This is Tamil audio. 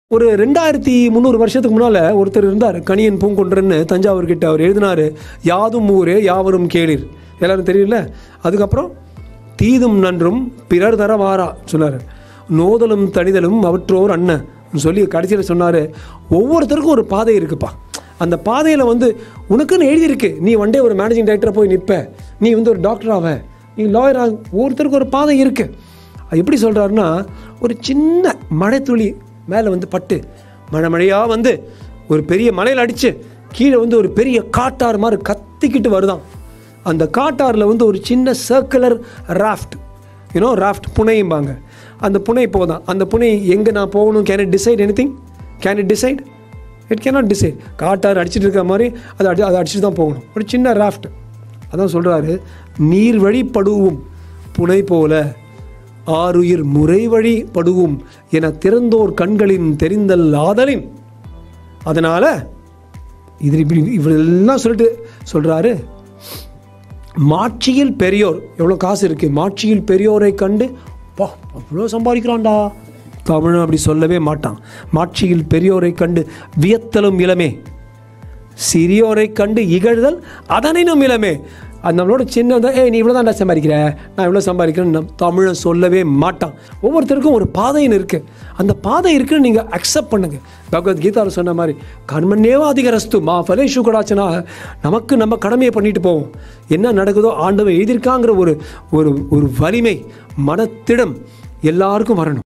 ஒரு 2300 வருஷத்துக்கு முன்னால் ஒருத்தர் இருந்தார், கணியன் பூங்கொன்றன்னு தஞ்சாவூர் கிட்ட. அவர் எழுதினார், யாதும் ஊரே யாவரும் கேளீர். எல்லாரும் தெரியல. அதுக்கப்புறம் தீதும் நன்றும் பிறர் தர வாரா சொன்னார். நோதலும் தனிதலும் அவற்றோர் அண்ணன் சொல்லி கடைசியில் சொன்னார், ஒவ்வொருத்தருக்கும் ஒரு பாதை இருக்குப்பா. அந்த பாதையில் உனக்குன்னு எழுதியிருக்கு. நீ ஒன் டே ஒரு மேனேஜிங் டைரக்டராக போய் நிற்ப, நீ ஒரு டாக்டர் ஆவ, நீ லாயர் ஆக. ஒவ்வொருத்தருக்கும் ஒரு பாதை இருக்குது. அது எப்படி சொல்கிறாருன்னா, ஒரு சின்ன மழை துளி மேலே பட்டு மழையாக ஒரு பெரிய மலையில் அடித்து கீழே ஒரு பெரிய காட்டாறு மாதிரி கத்திக்கிட்டு வருதான். அந்த காட்டாறில் ஒரு சின்ன சர்க்குலர் ராஃப்ட், ராஃப்ட் புனையும்பாங்க. அந்த புனை போதான். அந்த புனை எங்கே நான் போகணும், can it decide anything? Can it decide? It cannot decide. காட்டாறு அடிச்சுட்டு இருக்கிற மாதிரி அதை அடிச்சுட்டு தான் போகணும். ஒரு சின்ன ராஃப்ட். அதான் சொல்கிறாரு, நீர் வழி படுவும் புனை போல ஆறுயிர் முறை வழி படுவும் என திறந்தோர் கண்களின் தெரிந்தல் ஆதலின். அதனால் இது இப்படி இவரெல்லாம் சொல்லிட்டு சொல்கிறாரு, மாட்சியில் பெரியோர், எவ்வளோ காசு இருக்குது, மாட்சியில் பெரியோரை கண்டு பா அவ்வளோ சம்பாதிக்கிறான்டா, தமிழன் அப்படி சொல்லவே மாட்டான். மாட்சியில் பெரியோரை கண்டு வியத்தலும் இளமே, சிறியோரை கண்டு இகழ்தல் அதனினும் இளமே. அது நம்மளோட சின்ன நீ இவ்வளோ தான்டா சம்பாதிக்கிற, நான் இவ்வளோ சம்பாதிக்கிறேன்னு தமிழன் சொல்லவே மாட்டான். ஒவ்வொருத்தருக்கும் ஒரு பாதைன்னு இருக்குது. அந்த பாதை இருக்குன்னு நீங்கள் அக்செப்ட் பண்ணுங்கள். பகவத்கீதாவில் சொன்ன மாதிரி கர்மண்யேவாதிகரஸ்து மா ஃபலேஷு கடாச்சனா, நமக்கு நம்ம கடமையை பண்ணிட்டு போவோம். என்ன நடக்குதோ ஆண்டவன் எழுதியிருக்காங்கிற ஒரு ஒரு வலிமை மனத்திடம் எல்லாருக்கும் வரணும்.